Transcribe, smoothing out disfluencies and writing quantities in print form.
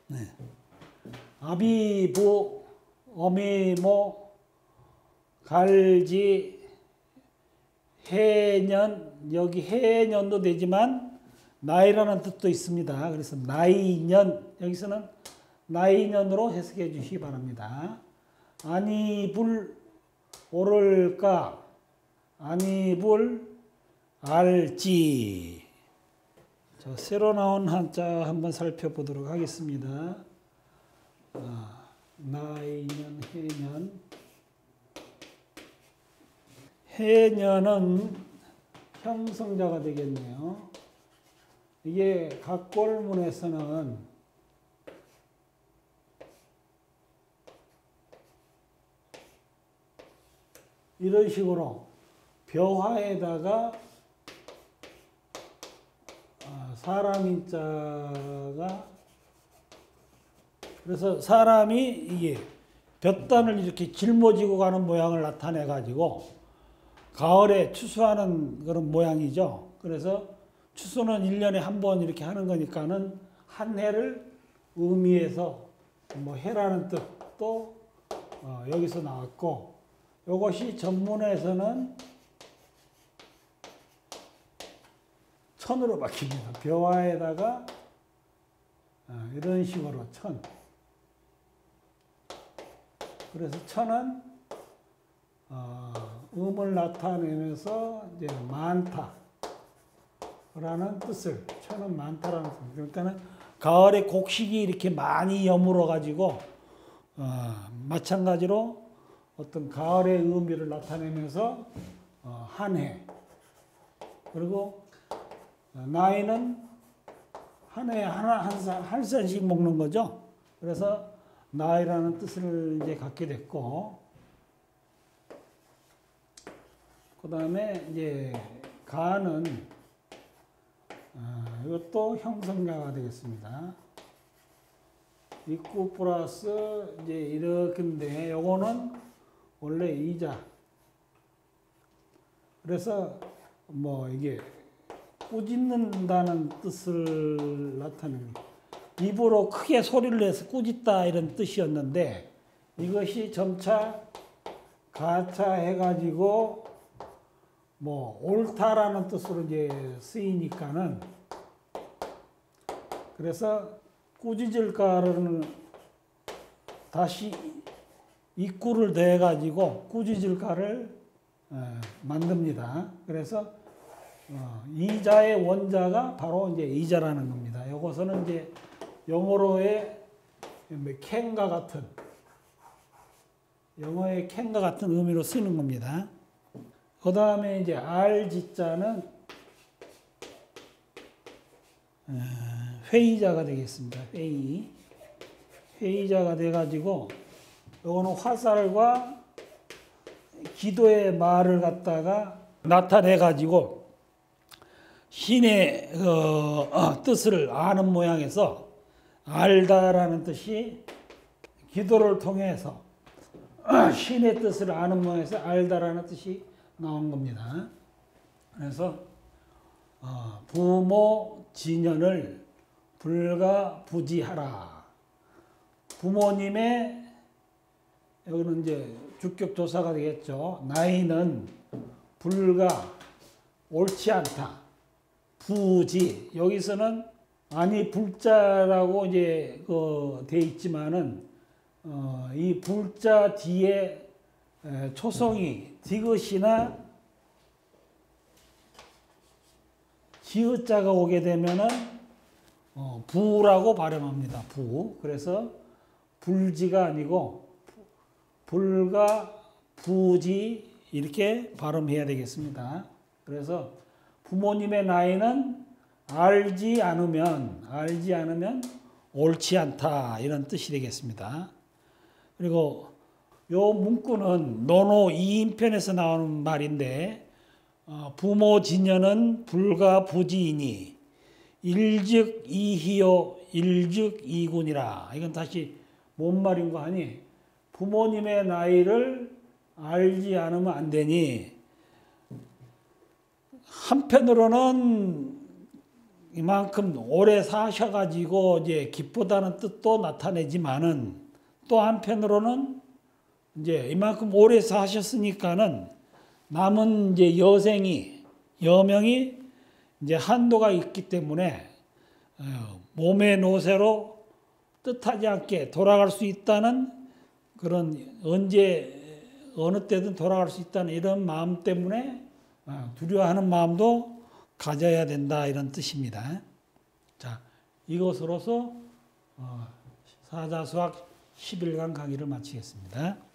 네. 아비부, 어미모, 갈지, 해년, 여기 해년도 되지만 나이라는 뜻도 있습니다. 그래서 나이년, 여기서는 나이년으로 해석해 주시기 바랍니다. 아니불, 오를까, 아니불, 알지. 자, 새로 나온 한자 한번 살펴보도록 하겠습니다. 나이년, 해년. 해년은 형성자가 되겠네요. 이게 각골문에서는 이런 식으로 벼화에다가 사람 인자가, 그래서 사람이 이게 볕단을 이렇게 짊어지고 가는 모양을 나타내 가지고 가을에 추수하는 그런 모양이죠. 그래서 추수는 1년에 한 번 이렇게 하는 거니까는 한 해를 의미해서 뭐 해라는 뜻도 여기서 나왔고, 이것이 전문에서는 천으로 바뀝니다. 벼화에다가 이런 식으로 천. 그래서 천은 음을 나타내면서 이제 많다라는 뜻을, 천은 많다라는 뜻. 그러니까는 가을에 곡식이 이렇게 많이 여물어 가지고 마찬가지로 어떤 가을의 의미를 나타내면서 한 해. 그리고 나이는 한 해에 한 살씩 먹는 거죠. 그래서 나이라는 뜻을 이제 갖게 됐고, 그 다음에 이제 가는 이것도 형성자가 되겠습니다. 입구 플러스 이제 이렇게인데, 요거는 원래 이자. 그래서 뭐 이게 꾸짖는다는 뜻을 나타냅니다. 입으로 크게 소리를 내서 꾸짖다 이런 뜻이었는데, 이것이 점차 가차해가지고 뭐 옳다라는 뜻으로 이제 쓰이니까는, 그래서 꾸짖을까를 다시 입구를 대가지고 꾸짖을까를 만듭니다. 그래서 이자의 원자가 바로 이제 이자라는 겁니다. 이것은 이제 영어로의 캔과 같은, 영어의 캔과 같은 의미로 쓰는 겁니다. 그 다음에 이제 알지자는 회의자가 되겠습니다. 회의자가 돼가지고, 요거는 화살과 기도의 말을 갖다가 나타내가지고 신의 뜻을 아는 모양에서, 알다라는 뜻이 기도를 통해서 신의 뜻을 아는 모양에서 알다라는 뜻이 나온 겁니다. 그래서 부모 진연을 불가부지하라. 부모님의, 여기는 이제 주격조사가 되겠죠. 나이는 불가, 옳지 않다. 부지, 여기서는 아니 불자라고 이제 돼 있지만은 이 불자 뒤에 초성이 디귿이나 지읒자가 오게 되면은 부라고 발음합니다. 부. 그래서 불지가 아니고 불가 부지 이렇게 발음해야 되겠습니다. 그래서 부모님의 나이는 알지 않으면 옳지 않다, 이런 뜻이 되겠습니다. 그리고 요 문구는 논어 2인편에서 나오는 말인데, 부모 진연은 불가 부지이니 일즉 이희요 일즉 이군이라. 이건 다시 뭔 말인가 하니, 부모님의 나이를 알지 않으면 안 되니, 한편으로는 이만큼 오래 사셔가지고 이제 기쁘다는 뜻도 나타내지만은 또 한편으로는 이제 이만큼 오래 사셨으니까는 남은 이제 여명이 이제 한도가 있기 때문에 몸의 노쇠로 뜻하지 않게 돌아갈 수 있다는 그런 언제 어느 때든 돌아갈 수 있다는 이런 마음 때문에 두려워하는 마음도 가져야 된다 이런 뜻입니다. 자, 이것으로서 사자수학 10일간 강의를 마치겠습니다.